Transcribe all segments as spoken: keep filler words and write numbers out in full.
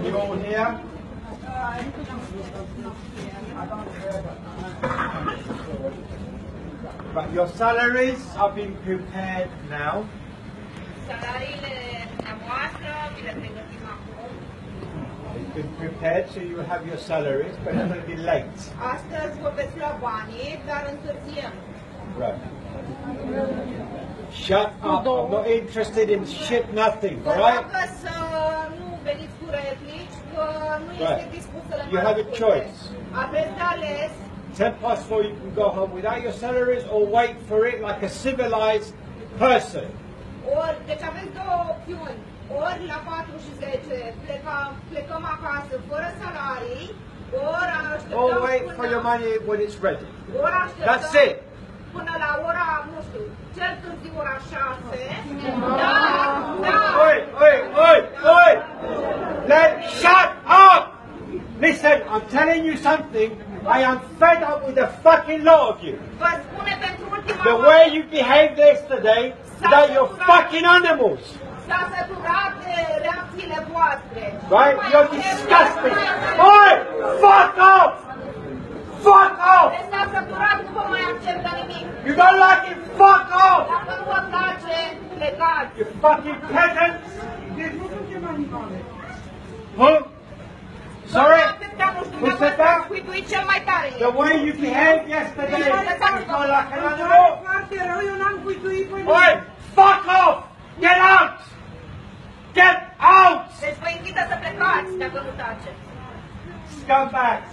You all here? But your salaries have been prepared now. It's been prepared, so you will have your salaries, but it's going to be late. Right. Shut up. I'm not interested in shit nothing, alright? Right. You have a choice. Ten past four, you can go home without your salaries or wait for it like a civilized person. Ori, deci aveți două opțiuni. Ori la patru și zece plecăm, plecăm acasă fără salarii, ori așteptăm Or wait până, for your money when it's ready. ori așteptăm That's it. până la ora, nu știu, cel târziu ora șase. Da, da. Oi, oi, oi, oi! Let, shut up! Listen, I'm telling you something. I am fed up with the fucking lot of you. Vă spune pentru ultima The way you behaved yesterday, that you're fucking animals. S-a săturat de reacțiile voastre. Right? You're disgusting. Oi! Fuck off! Fuck off! S-a săturat, nu vă mai acceptă nimic. You don't like it? Fuck off! Dacă nu vă place, plecați. You fucking peasants! Who? Sorry? Who said that? Cel mai tare. The way you behaved yesterday, you go like an animal. Oi! Fuck off! Get out! Get out! Deci vă invită să plecați dacă nu taceți. Scumbags!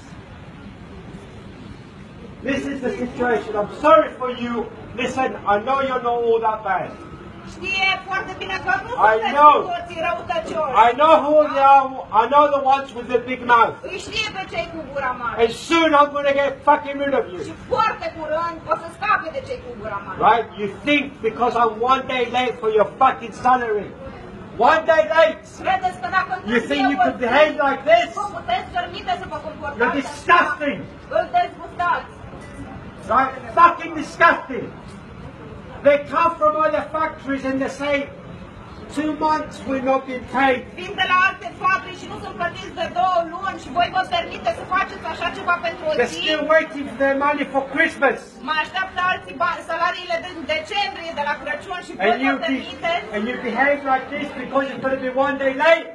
This is the situation. I'm sorry for you. Listen, I know you're not all that bad. Știe foarte bine că nu I sunteți know. cu toții răutăcioși. I know who they are. I know the ones with the big mouth. Îi știe pe cei cu gura mare. And soon I'm going to get fucking rid of you. Și foarte curând o să scape de cei cu gura mare. Right? You think because I'm one day late for your fucking salary. One day late. Credeți că dacă You think you could behave like this? vă puteți permite să vă comportați? You're disgusting. Îl dezgustați. Right? Fucking disgusting. They come from other factories and they say, two months we're not being paid. Vin de la alte fabrici și nu sunt plătiți de două luni și voi vă permite să faceți așa ceva pentru o They're zi? still waiting for their money for Christmas. Mai așteaptă alții bani, salariile din decembrie de la Crăciun și voi And vă you, be, permiteți? and you behave like this because you're going to be one day late?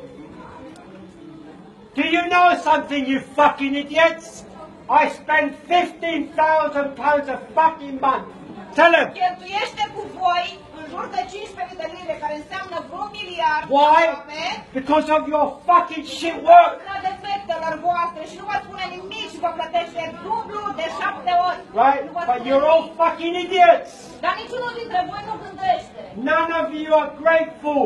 Do you know something, you fucking idiots? I spend fifteen thousand pounds a fucking month. Tell them. Cheltuiește cu voi în jur de cincisprezece mii de lire, care înseamnă vreun miliard. Why? Because of your fucking shit work. La defectelor voastre și nu vă spune nimic și vă plătește dublu de șapte ori. Right? But you're all fucking idiots. Dar niciunul dintre voi nu gândește. None of you are grateful.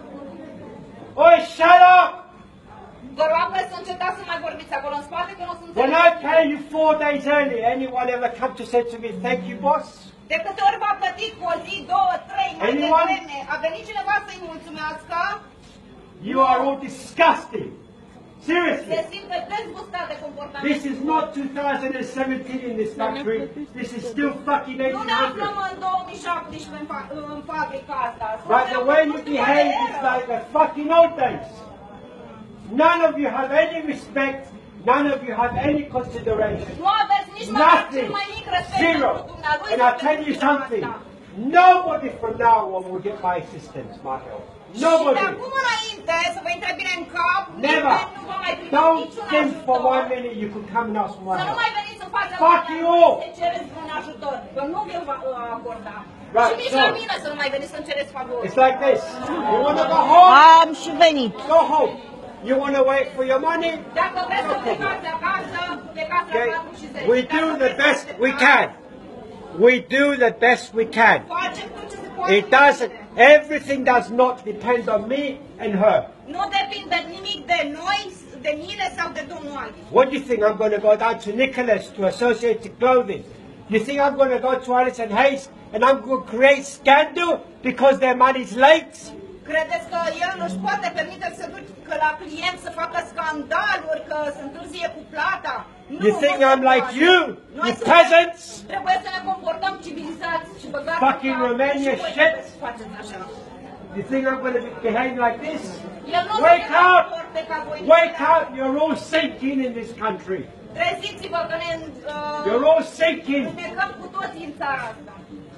Oi, shut up! Vă rog să încetați să mai vorbiți acolo în spate, că nu sunt When I pay you four days early, anyone ever come to say to me, thank you, boss? De câte ori v-a plătit cu o zi, două, trei, mai Anyone? devreme, a venit cineva să-i mulțumească? You are all disgusting. Se Seriously. simte dezgustat de comportament. This is not two thousand seventeen in this factory. This is still fucking Nu ne eighteen aflăm hundred. în două mii șaptesprezece în, fa în fabrica asta. But the Suntem way în you ultima behave eră. is like the fucking old days. None of you have any respect. None of you have any consideration. Nu aveți nici măcar cel Nothing. mai mic respect Zero. pentru dumnealui. And I'll tell you something. Nobody from now on will get my assistance, my help. Și de Nobody. acum înainte, să vă intre bine în cap, Never. nimeni nu va mai primi Don't niciun think for ajutor. one minute you could come and ask for my Să nu help. mai veniți în fața Fuck mea you all. să cereți un ajutor, că nu vi-l va uh, acorda. Right, Și nici so- la mine să nu mai veniți să-mi cereți favori. It's like this. You want to go home? Am și venit. Go home. You want to wait for your money? Dacă vreți să plecați acasă, plecați la Okay. patru și zece. We do Dacă the vreți best să we plecați, can. We do the best we can. Facem tot ce se poate. It doesn't, everything does not depend on me and her. Nu depinde nimic de noi, de mine sau de domnul Albi. What do you think I'm going to go down to Nicholas to Associated Clothing? You think I'm going to go to Alison Hayes and I'm going to create scandal because their money's late? Credeți că el nu-și poate permite să ducă la client să facă scandaluri, că se întârzie cu plata? Nu, You think nu se I'm like poate. you, Noi you suntem- peasants? Trebuie să ne comportăm civilizați și băgați Fucking în cap. Romania Și voi shit. trebuie să faceți așa. You think I'm going to behave like this? Eu nu Wake sunt up! porte ca voi. Wake up! You're all sinking in this country. Treziți-vă că ne, uh, You're all sinking. ne necăm cu toții în țara asta.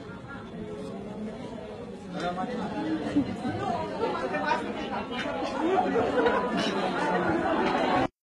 Nu, nu mă întrebați nimic.